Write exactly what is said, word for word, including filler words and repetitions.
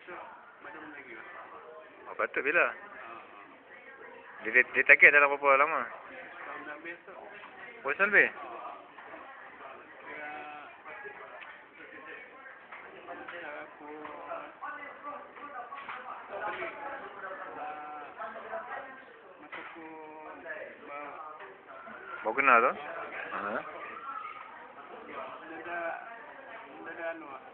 besok madam lagi lah. Oh, patut bila? Uh, Dia, dia, dia target dalam berapa lama? tahun dah besok. Oh, setahun lebih? Kira cara aku beli uh, masa aku bawa Baru kenal tu? Ha? Dah dah dah anu ah.